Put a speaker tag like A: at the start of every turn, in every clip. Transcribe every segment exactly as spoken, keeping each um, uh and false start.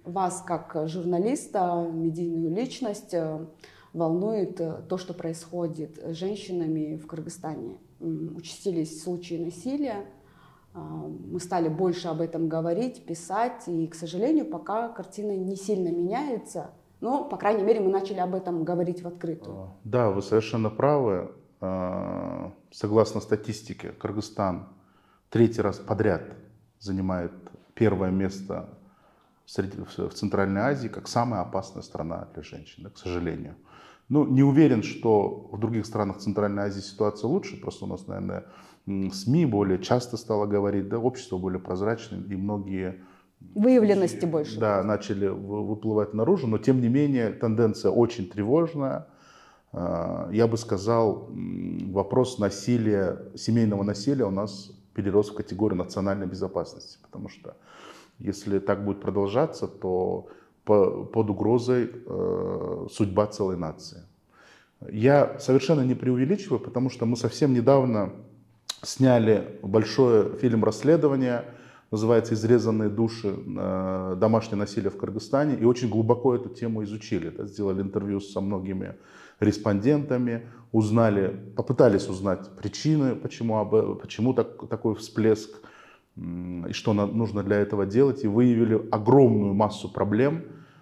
A: вас, как журналиста, медийную личность, волнует то, что происходит с женщинами в Кыргызстане? Участились случаи насилия, мы стали больше об этом говорить, писать, и, к сожалению, пока картина не сильно меняется, но, по крайней мере, мы начали об этом говорить в открытую.
B: Да, вы совершенно правы. Согласно статистике, Кыргызстан третий раз подряд занимает первое место в Центральной Азии как самая опасная страна для женщин, к сожалению. Ну, не уверен, что в других странах Центральной Азии ситуация лучше, просто у нас, наверное, СМИ более часто стало говорить, да, общество более прозрачное, и многие
A: выявленности
B: случаи,
A: больше.
B: Да, начали выплывать наружу, но тем не менее тенденция очень тревожная. Я бы сказал, вопрос насилия, семейного насилия у нас перерос в категорию национальной безопасности, потому что если так будет продолжаться, то под угрозой э, судьба целой нации. Я совершенно не преувеличиваю, потому что мы совсем недавно сняли большой фильм расследования, называется «Изрезанные души. Э, домашнее насилие в Кыргызстане», и очень глубоко эту тему изучили. Да, сделали интервью со многими респондентами, узнали, попытались узнать причины, почему, об, почему так, такой всплеск, и что нужно для этого делать, и выявили огромную массу проблем,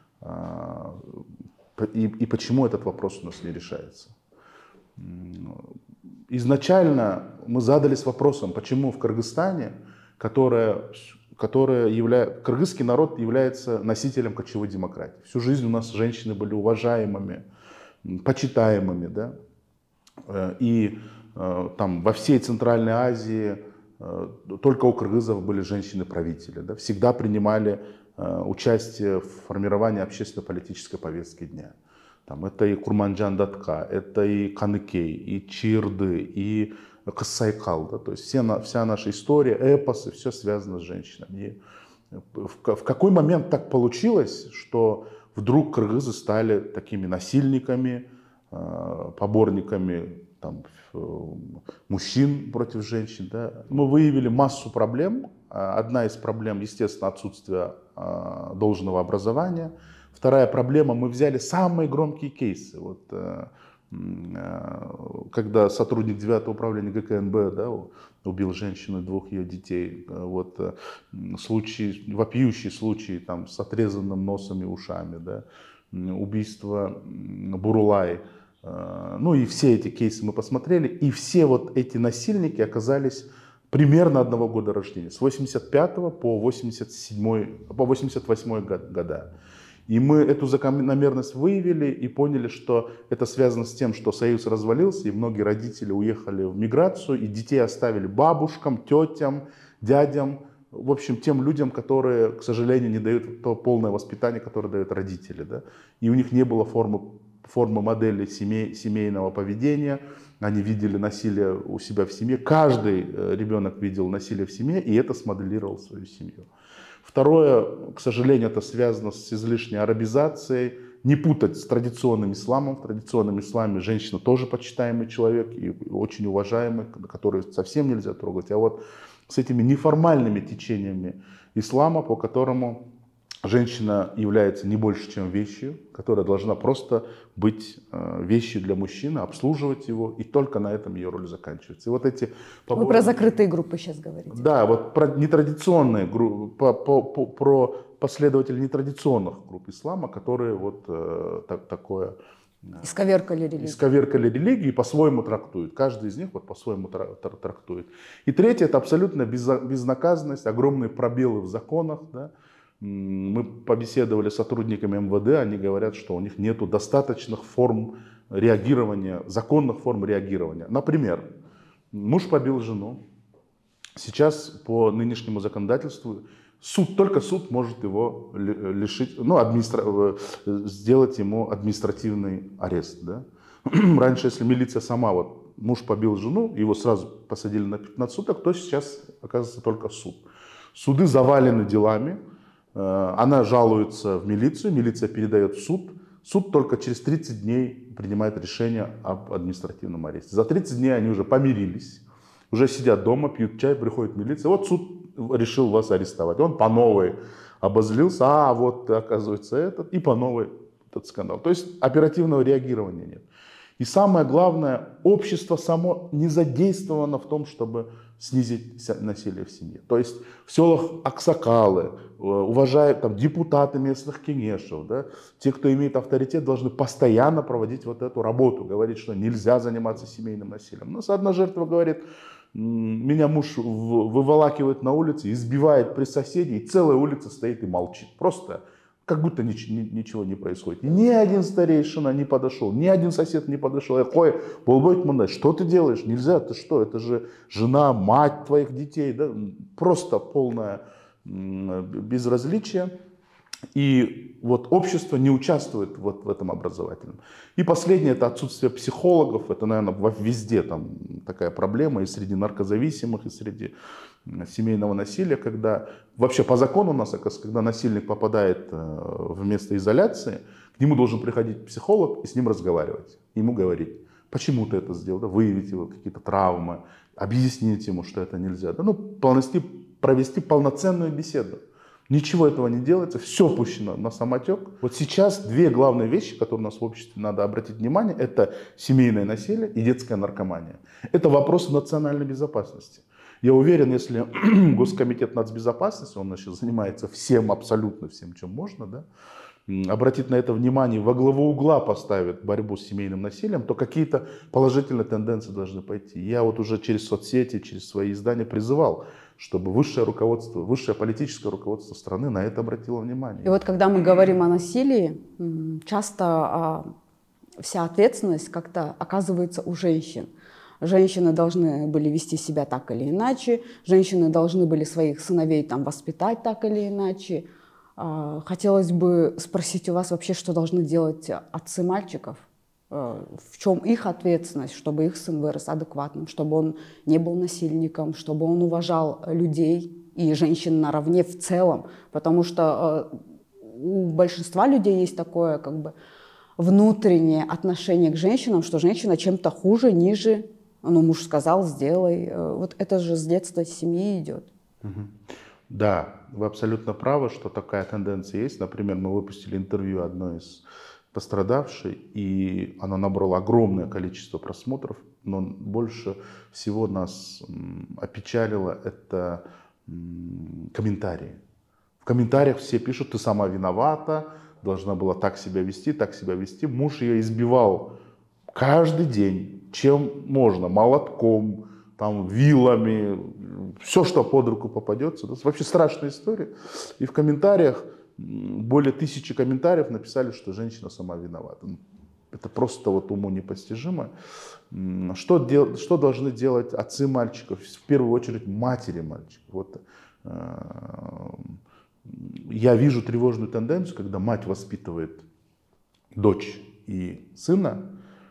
B: и, и почему этот вопрос у нас не решается. Изначально мы задались вопросом, почему в Кыргызстане, которая, которая явля... кыргызский народ является носителем кочевой демократии. Всю жизнь у нас женщины были уважаемыми, почитаемыми, да? И там во всей Центральной Азии только у кыргызов были женщины-правители, да, всегда принимали э, участие в формировании общественно-политической повестки дня. Там, это и Курманджан Датка, это и Каныкей, и Чирды, и Кыссайкал. Да, то есть все, вся наша история, эпосы, все связано с женщинами. И в, в какой момент так получилось, что вдруг кыргызы стали такими насильниками, э, поборниками там, мужчин против женщин. Да. Мы выявили массу проблем. Одна из проблем, естественно, отсутствие э, должного образования. Вторая проблема, мы взяли самые громкие кейсы. Вот, э, э, когда сотрудник девятого управления ГКНБ, да, убил женщину и двух ее детей. Вот, э, случай, вопиющий случай там, с отрезанным носом и ушами. Да. Убийство Бурулай. Ну и все эти кейсы мы посмотрели, и все вот эти насильники оказались примерно одного года рождения, с восемьдесят пятого по восемьдесят седьмой, по восемьдесят восьмой года. И мы эту закономерность выявили и поняли, что это связано с тем, что Союз развалился, и многие родители уехали в миграцию, и детей оставили бабушкам, тетям, дядям, в общем, тем людям, которые, к сожалению, не дают то полное воспитание, которое дают родители. Да? И у них не было формы формы модели семей, семейного поведения, они видели насилие у себя в семье, каждый ребенок видел насилие в семье, и это смоделировал свою семью. Второе, к сожалению, это связано с излишней арабизацией, не путать с традиционным исламом. В традиционном исламе женщина тоже почитаемый человек и очень уважаемый, который совсем нельзя трогать, а вот с этими неформальными течениями ислама, по которому женщина является не больше, чем вещью, которая должна просто быть э, вещью для мужчины, обслуживать его, и только на этом ее роль заканчивается. И вот эти
A: поборы... Вы про закрытые группы сейчас говорите.
B: Да, вот про нетрадиционные группы, по, по, по, про последователей нетрадиционных групп ислама, которые вот э, так, такое...
A: Исковеркали религию.
B: Исковеркали религию и по-своему трактуют. Каждый из них вот по-своему трактует. И третье, это абсолютно безнаказанность, огромные пробелы в законах, да. Мы побеседовали с сотрудниками эм вэ дэ, они говорят, что у них нет достаточных форм реагирования, законных форм реагирования. Например, муж побил жену. Сейчас по нынешнему законодательству суд, только суд может его лишить, ну, администра... сделать ему административный арест. Да? Раньше, если милиция сама, вот муж побил жену, его сразу посадили на пятнадцать суток, то сейчас оказывается только суд. Суды завалены делами. Она жалуется в милицию, милиция передает в суд. Суд только через тридцать дней принимает решение об административном аресте. За тридцать дней они уже помирились, уже сидят дома, пьют чай, приходит милиция. Вот суд решил вас арестовать. Он по новой обозлился, а вот оказывается этот, и по новой этот скандал. То есть оперативного реагирования нет. И самое главное, общество само не задействовано в том, чтобы снизить насилие в семье. То есть в селах аксакалы, уважают там, депутаты местных кеңешев, да, те, кто имеет авторитет, должны постоянно проводить вот эту работу, говорить, что нельзя заниматься семейным насилием. У нас одна жертва говорит, меня муж выволакивает на улице, избивает при соседе, и целая улица стоит и молчит. Просто как будто ничего не происходит. Ни один старейшина не подошел, ни один сосед не подошел. Я ой, Болбойт, что ты делаешь? Нельзя, ты что? Это же жена, мать твоих детей. Да? Просто полное безразличие. И вот общество не участвует вот в этом образовательном. И последнее, это отсутствие психологов. Это, наверное, везде там такая проблема, и среди наркозависимых, и среди семейного насилия, когда вообще по закону у нас, когда насильник попадает в место изоляции, к нему должен приходить психолог и с ним разговаривать, ему говорить, почему ты это сделал, да, выявить его какие-то травмы, объяснить ему, что это нельзя, да, ну, полностью провести полноценную беседу. Ничего этого не делается, все пущено на самотек. Вот сейчас две главные вещи, которые у нас в обществе надо обратить внимание, это семейное насилие и детская наркомания. Это вопросы национальной безопасности. Я уверен, если Госкомитет нацбезопасности, он сейчас занимается всем, абсолютно всем, чем можно, да, обратит на это внимание, во главу угла поставит борьбу с семейным насилием, то какие-то положительные тенденции должны пойти. Я вот уже через соцсети, через свои издания призывал, чтобы высшее руководство, высшее политическое руководство страны на это обратило внимание.
A: И вот когда мы говорим о насилии, часто вся ответственность как-то оказывается у женщин. Женщины должны были вести себя так или иначе, женщины должны были своих сыновей там воспитать так или иначе. Хотелось бы спросить у вас вообще, что должны делать отцы мальчиков? В чем их ответственность, чтобы их сын вырос адекватным, чтобы он не был насильником, чтобы он уважал людей и женщин наравне в целом. Потому что у большинства людей есть такое как бы внутреннее отношение к женщинам, что женщина чем-то хуже, ниже. Ну, муж сказал, сделай. Вот это же с детства семьи идет.
B: Да, вы абсолютно правы, что такая тенденция есть. Например, мы выпустили интервью одной из пострадавшей, и оно набрало огромное количество просмотров, но больше всего нас опечалило это комментарии. В комментариях все пишут, ты сама виновата, должна была так себя вести, так себя вести. Муж ее избивал каждый день, чем можно, молотком, там, вилами, все, что под руку попадется. Это вообще страшная история. И в комментариях, более тысячи комментариев написали, что женщина сама виновата. Это просто вот уму непостижимо. Что, дел, что должны делать отцы мальчиков? В первую очередь матери мальчиков. Вот, э, я вижу тревожную тенденцию, когда мать воспитывает дочь и сына,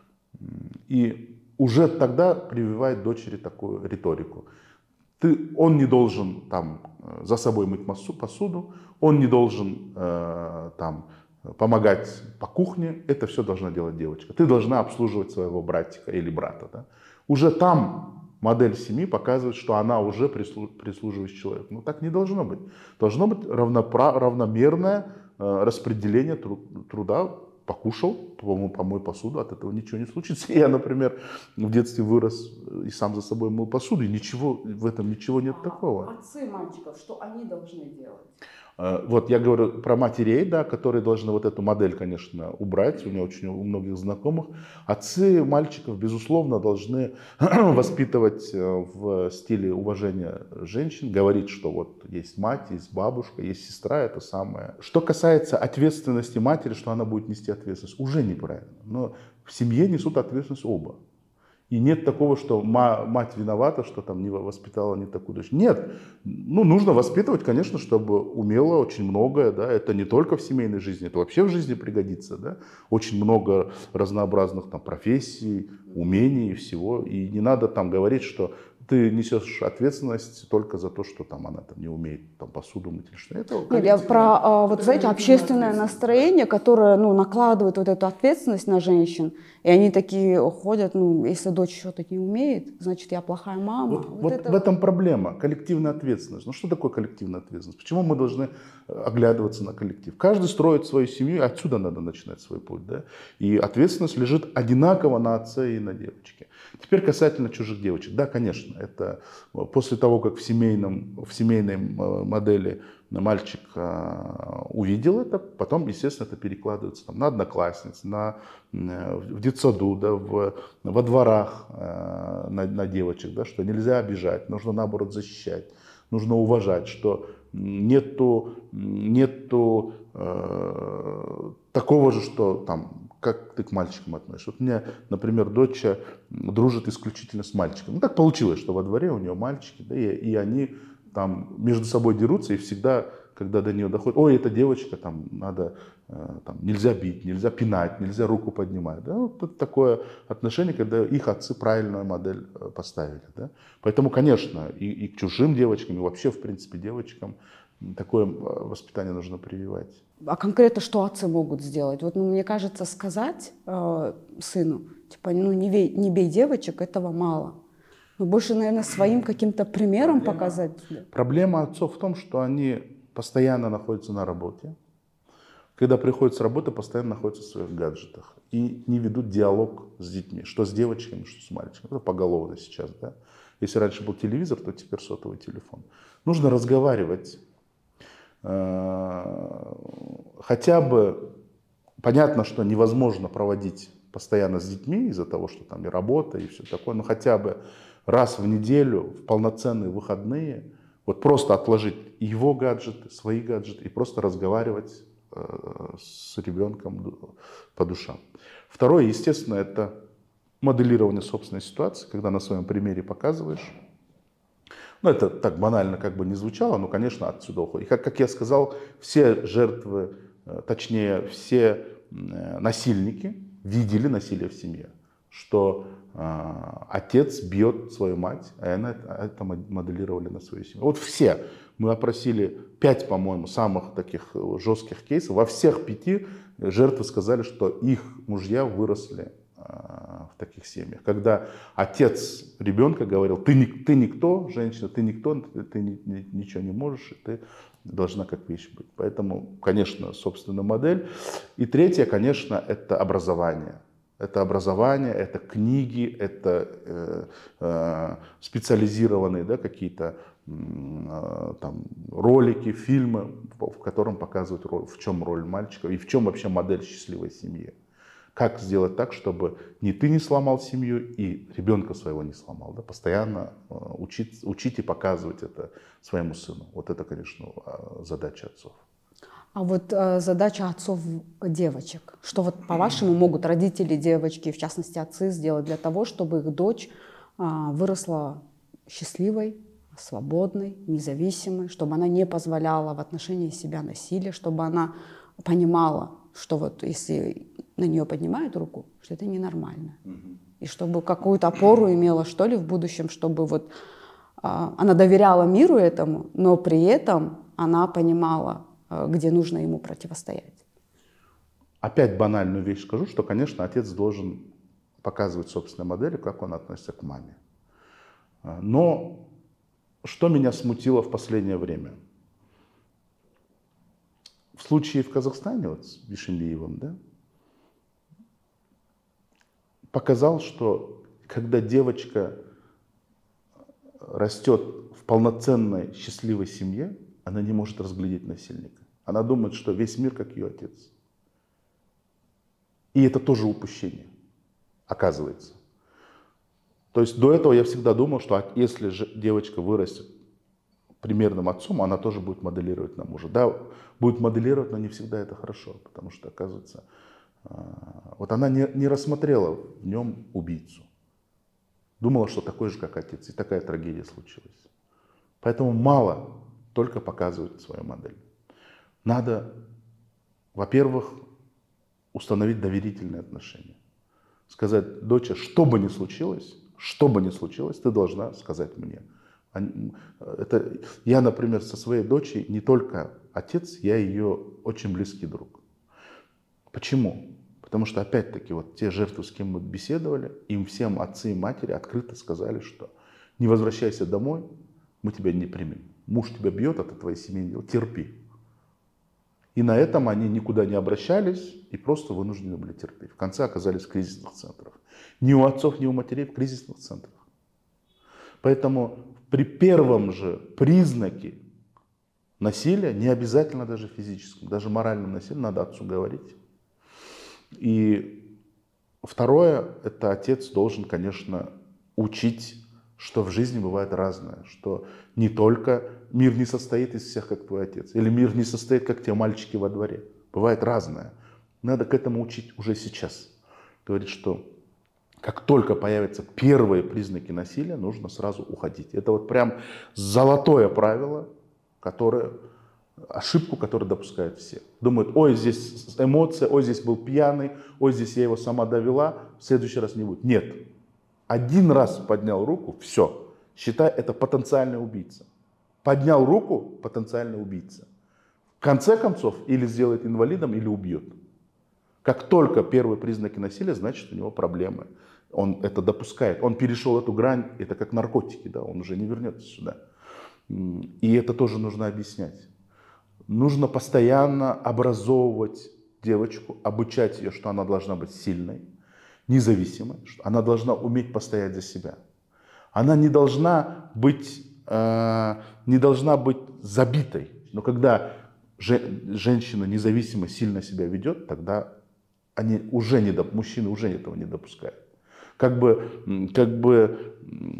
B: и уже тогда прививает дочери такую риторику. Ты, он не должен там за собой мыть посуду, он не должен э, там помогать по кухне, это все должна делать девочка. Ты должна обслуживать своего братика или брата. Да? Уже там модель семьи показывает, что она уже прислуживающий человек. Но так не должно быть. Должно быть равнопра- равномерное э, распределение тру- труда. Покушал, помой посуду, от этого ничего не случится. Я, например, в детстве вырос и сам за собой мыл посуду, и ничего, в этом ничего нет а такого.
A: Отцы мальчиков, что они должны делать?
B: Вот я говорю про матерей, да, которые должны вот эту модель, конечно, убрать. У меня очень у многих знакомых. Отцы мальчиков, безусловно, должны воспитывать в стиле уважения женщин, говорить, что вот есть мать, есть бабушка, есть сестра, это самое. Что касается ответственности матери, что она будет нести ответственность, уже неправильно. Но в семье несут ответственность оба. И нет такого, что мать виновата, что там не воспитала не такую дочь. Нет, ну, нужно воспитывать, конечно, чтобы умела очень многое. Да? Это не только в семейной жизни, это вообще в жизни пригодится. Да? Очень много разнообразных там профессий, умений и всего. И не надо там говорить, что ты несешь ответственность только за то, что там она там не умеет там посуду мыть или что. Это
A: Нет, я про а, вот знаете общественное настроение, которое ну накладывает вот эту ответственность на женщин, и они такие ходят, ну если дочь что-то не умеет, значит я плохая мама.
B: Вот,
A: вот
B: вот
A: это...
B: в этом проблема, коллективная ответственность. Ну что такое коллективная ответственность? Почему мы должны оглядываться на коллектив? Каждый строит свою семью, и отсюда надо начинать свой путь, да? И ответственность лежит одинаково на отце и на девочке. Теперь касательно чужих девочек. Да, конечно, это после того, как в, семейном, в семейной модели мальчик увидел это, потом, естественно, это перекладывается там, на одноклассниц, на, в детсаду, да, в, во дворах на, на девочек, да, что нельзя обижать, нужно, наоборот, защищать, нужно уважать, что нету, нету э, такого же, что там, как ты к мальчикам относишься. Вот у меня, например, дочь дружит исключительно с мальчиками. Ну, так получилось, что во дворе у нее мальчики, да, и, и они там между собой дерутся, и всегда, когда до нее доходит, ой, эта девочка, там, надо, там, нельзя бить, нельзя пинать, нельзя руку поднимать. Да? Вот это такое отношение, когда их отцы правильную модель поставили. Да? Поэтому, конечно, и, и к чужим девочкам, и вообще, в принципе, девочкам такое воспитание нужно прививать.
A: А конкретно что отцы могут сделать? Вот, ну, мне кажется, сказать э, сыну, типа, ну, не бей, не бей девочек, этого мало. Но больше, наверное, своим каким-то примером проблема, показать.
B: Проблема отцов в том, что они постоянно находятся на работе. Когда приходят с работы, постоянно находятся в своих гаджетах. И не ведут диалог с детьми. Что с девочками, что с мальчиками. Это поголовно сейчас, да. Если раньше был телевизор, то теперь сотовый телефон. Нужно разговаривать. Хотя бы, понятно, что невозможно проводить постоянно с детьми из-за того, что там и работа, и все такое, но хотя бы раз в неделю, в полноценные выходные, вот просто отложить его гаджеты, свои гаджеты и просто разговаривать э, с ребенком по душам. Второе, естественно, это моделирование собственной ситуации, когда на своем примере показываешь. Ну, это так банально как бы не звучало, но, конечно, отсюда уходит. И как, как я сказал, все жертвы, точнее, все насильники видели насилие в семье. Что э, отец бьет свою мать, а она это моделировали на свою семью. Вот все. Мы опросили пять, по-моему, самых таких жестких кейсов. Во всех пяти жертвы сказали, что их мужья выросли в таких семьях. Когда отец ребенка говорил, ты, не, ты никто, женщина, ты никто, ты, ты ни, ни, ничего не можешь, и ты должна как вещь быть. Поэтому, конечно, собственная модель. И третье, конечно, это образование. Это образование, это книги, это э, э, специализированные, да, какие-то э, там, ролики, фильмы, в котором показывают, роль, в чем роль мальчика и в чем вообще модель счастливой семьи. Как сделать так, чтобы ни ты не сломал семью и ребенка своего не сломал. Да? Постоянно учить, учить и показывать это своему сыну. Вот это, конечно, задача отцов.
A: А вот э, задача отцов девочек. Что вот, по-вашему, могут родители девочки, в частности отцы, сделать для того, чтобы их дочь э, выросла счастливой, свободной, независимой, чтобы она не позволяла в отношении себя насилия, чтобы она понимала, что вот если на нее поднимают руку, что это ненормально. Mm-hmm. И чтобы какую-то опору имела, что ли, в будущем, чтобы вот а, она доверяла миру этому, но при этом она понимала, а, где нужно ему противостоять.
B: Опять банальную вещь скажу, что, конечно, отец должен показывать собственной модели, как он относится к маме. Но что меня смутило в последнее время? В случае в Казахстане, вот с Бишимбиевым, да, показал, что когда девочка растет в полноценной счастливой семье, она не может разглядеть насильника. Она думает, что весь мир как ее отец. И это тоже упущение, оказывается. То есть до этого я всегда думал, что если же девочка вырастет примерным отцом, она тоже будет моделировать на мужа. Да, будет моделировать, но не всегда это хорошо, потому что, оказывается, вот она не, не рассмотрела в нем убийцу. Думала, что такой же, как отец. И такая трагедия случилась. Поэтому мало только показывать свою модель. Надо, во-первых, установить доверительные отношения. Сказать: доча, что бы ни случилось, Что бы ни случилось, ты должна сказать мне. Это, я, например, со своей дочерью не только отец, я ее очень близкий друг. Почему? Потому что, опять-таки, вот те жертвы, с кем мы беседовали, им всем отцы и матери открыто сказали, что не возвращайся домой, мы тебя не примем. Муж тебя бьет, это твоей семьи дело, терпи. И на этом они никуда не обращались и просто вынуждены были терпеть. В конце оказались в кризисных центрах. Ни у отцов, ни у матерей в кризисных центрах. Поэтому при первом же признаке насилия, не обязательно даже физическом, даже моральном насилии, надо отцу говорить. И второе, это отец должен, конечно, учить, что в жизни бывает разное, что не только мир не состоит из всех, как твой отец, или мир не состоит, как те мальчики во дворе. Бывает разное. Надо к этому учить уже сейчас. Говорит, что как только появятся первые признаки насилия, нужно сразу уходить. Это вот прям золотое правило, которое, ошибку, которую допускают все. Думают, ой, здесь эмоция, ой, здесь был пьяный, ой, здесь я его сама довела, в следующий раз не будет. Нет. Один раз поднял руку, все. Считай, это потенциальный убийца. Поднял руку, потенциальный убийца. В конце концов, или сделает инвалидом, или убьет. Как только первые признаки насилия, значит, у него проблемы. Он это допускает. Он перешел эту грань, это как наркотики, да, он уже не вернется сюда. И это тоже нужно объяснять. Нужно постоянно образовывать девочку, обучать ее, что она должна быть сильной, независимой, что она должна уметь постоять за себя. Она не должна быть, э, не должна быть забитой. Но когда же, женщина независимо, сильно себя ведет, тогда они уже не, мужчины уже этого не допускают. Как бы, как бы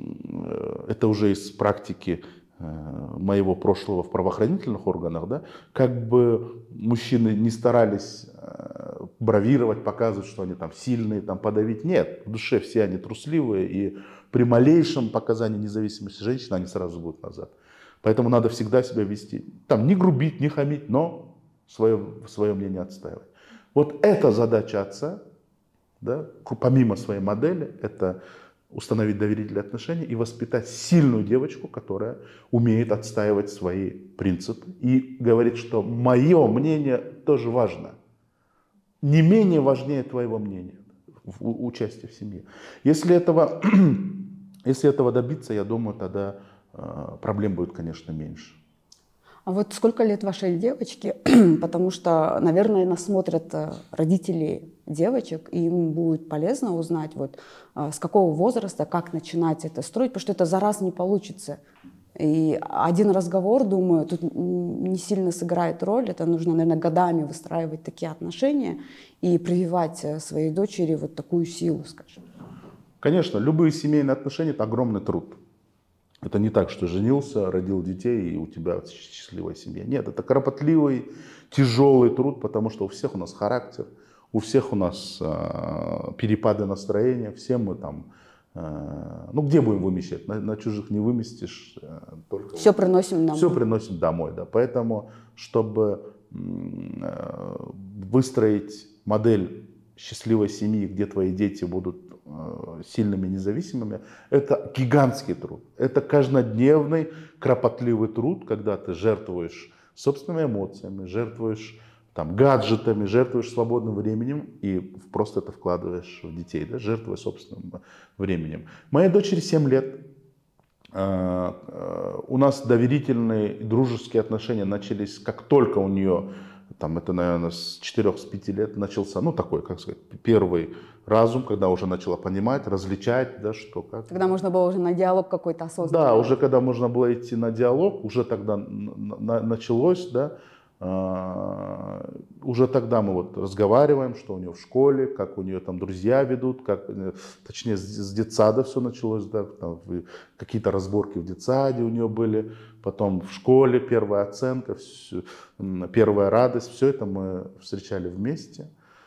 B: это уже из практики моего прошлого в правоохранительных органах, да, как бы мужчины не старались бравировать, показывать, что они там сильные, там подавить. Нет, в душе все они трусливые, и при малейшем показании независимости женщины они сразу будут назад. Поэтому надо всегда себя вести, там не грубить, не хамить, но свое, свое мнение отстаивать. Вот эта задача отца, да, помимо своей модели, это установить доверительные отношения и воспитать сильную девочку, которая умеет отстаивать свои принципы и говорит, что мое мнение тоже важно. Не менее важнее твоего мнения, участия в семье. Если этого, если этого добиться, я думаю, тогда проблем будет, конечно, меньше.
A: А вот сколько лет вашей девочке? Потому что, наверное, нас смотрят родители девочек, и им будет полезно узнать, вот, с какого возраста, как начинать это строить, потому что это за раз не получится. И один разговор, думаю, тут не сильно сыграет роль. Это нужно, наверное, годами выстраивать такие отношения и прививать своей дочери вот такую силу, скажем.
B: Конечно, любые семейные отношения – это огромный труд. Это не так, что женился, родил детей, и у тебя счастливая семья. Нет, это кропотливый, тяжелый труд, потому что у всех у нас характер, у всех у нас э, перепады настроения, все мы там, э, ну где будем вымещать? На, на чужих не выместишь. Э, только
A: все вот, приносим домой.
B: Все приносим домой, да. Поэтому, чтобы э, выстроить модель счастливой семьи, где твои дети будут сильными, независимыми, это гигантский труд. Это каждодневный, кропотливый труд, когда ты жертвуешь собственными эмоциями, жертвуешь там, гаджетами, жертвуешь свободным временем и просто это вкладываешь в детей, да, жертвуя собственным временем. Моей дочери семь лет. У нас доверительные, дружеские отношения начались, как только у нее, там, это, наверное, с четырёх-пяти лет начался, ну, такой, как сказать, первый разум, когда уже начала понимать, различать, да, что как.
A: Когда можно было уже на диалог какой-то осознанный.
B: Да, уже когда можно было идти на диалог, уже тогда на, началось, да, а, уже тогда мы вот разговариваем, что у нее в школе, как у нее там друзья ведут, как, точнее, с, с детсада все началось, да, какие-то разборки в детсаде у нее были, потом в школе первая оценка, все, первая радость, все это мы встречали вместе.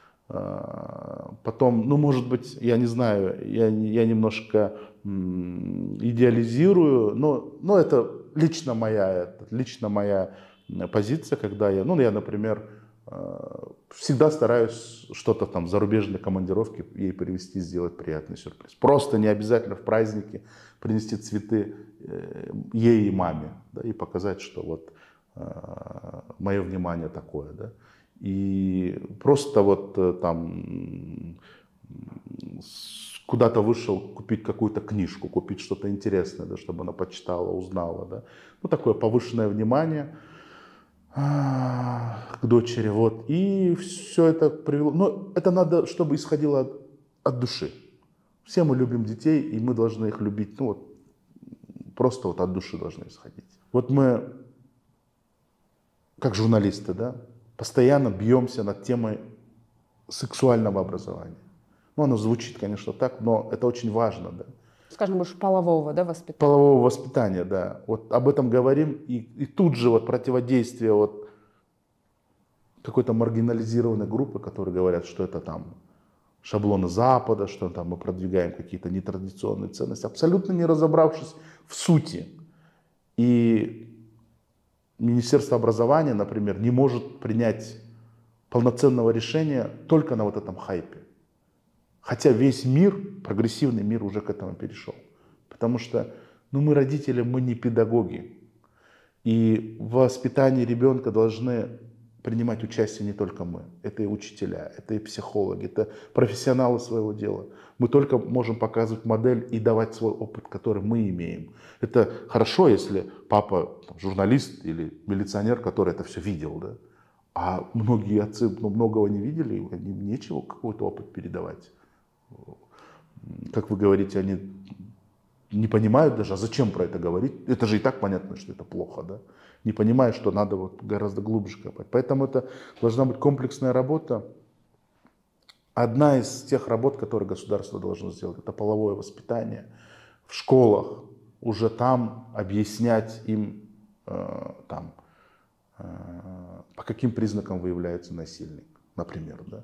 B: Потом, ну, может быть, я не знаю, я, я немножко идеализирую, но, но это лично моя, лично моя позиция, когда я, ну, я, например, всегда стараюсь что-то там, зарубежные командировки ей привезти, сделать приятный сюрприз. Просто не обязательно в праздники принести цветы ей и маме, да, и показать, что вот э, мое внимание такое, да. И просто вот там куда-то вышел купить какую-то книжку, купить что-то интересное, да, чтобы она почитала, узнала, да. Ну, такое повышенное внимание к дочери, вот. И все это привело, но это надо, чтобы исходило от, от души. Все мы любим детей, и мы должны их любить, ну, вот, просто вот от души должны исходить. Вот мы, как журналисты, да, постоянно бьемся над темой сексуального образования. Ну, оно звучит, конечно, так, но это очень важно, да.
A: Скажем, больше полового, да, воспитания.
B: Полового воспитания, да. Вот об этом говорим, и, и тут же вот противодействие вот какой-то маргинализированной группы, которые говорят, что это там шаблоны Запада, что там мы продвигаем какие-то нетрадиционные ценности, абсолютно не разобравшись в сути. И Министерство образования, например, не может принять полноценного решения только на вот этом хайпе. Хотя весь мир, прогрессивный мир уже к этому перешел. Потому что ну, мы родители, мы не педагоги. И в воспитании ребенка должны принимать участие не только мы. Это и учителя, это и психологи, это профессионалы своего дела. Мы только можем показывать модель и давать свой опыт, который мы имеем. Это хорошо, если папа там, журналист или милиционер, который это все видел. Да? А многие отцы ну, многого не видели, и им нечего какой-то опыт передавать. Как вы говорите, они не понимают даже, а зачем про это говорить? Это же и так понятно, что это плохо, да? Не понимая, что надо вот гораздо глубже копать. Поэтому это должна быть комплексная работа. Одна из тех работ, которые государство должно сделать, это половое воспитание. В школах уже там объяснять им, э, там, э, по каким признакам выявляется насильник, например, да?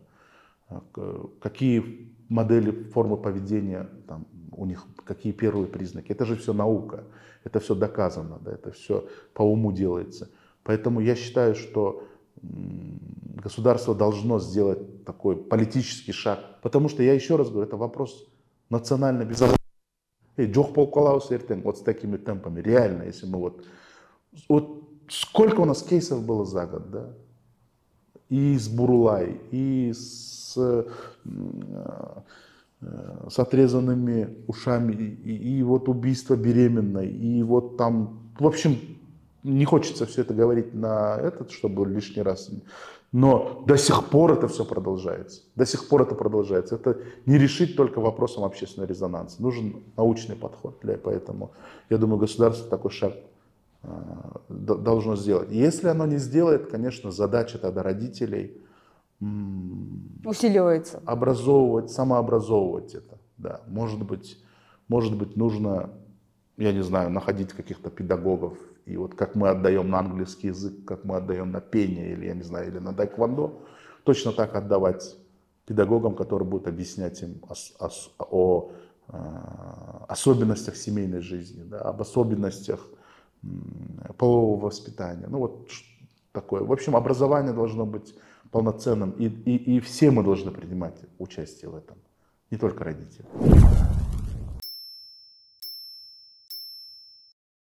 B: Какие модели, формы поведения там, у них, какие первые признаки. Это же все наука, это все доказано, да, это все по уму делается. Поэтому я считаю, что государство должно сделать такой политический шаг. Потому что, я еще раз говорю, это вопрос национальной безопасности. Вот с такими темпами, реально, если мы вот... Вот сколько у нас кейсов было за год, да? И с Бурулай, и с С, с отрезанными ушами, и, и вот убийство беременной, и вот там, в общем, не хочется все это говорить на этот, чтобы лишний раз, но до сих пор это все продолжается, до сих пор это продолжается. Это не решить только вопросом общественного резонанса, нужен научный подход, для, поэтому я думаю, государство такой шаг э, должно сделать. Если оно не сделает, конечно, задача тогда родителей
A: усиливается.
B: Образовывать, самообразовывать это. Да. Может быть, может быть, нужно, я не знаю, находить каких-то педагогов. И вот как мы отдаем на английский язык, как мы отдаем на пение, или, я не знаю, или на тайквондо, точно так отдавать педагогам, которые будут объяснять им о, о, о, о особенностях семейной жизни, да, об особенностях полового воспитания. Ну вот такое. В общем, образование должно быть полноценным, и, и, и все мы должны принимать участие в этом, не только родители.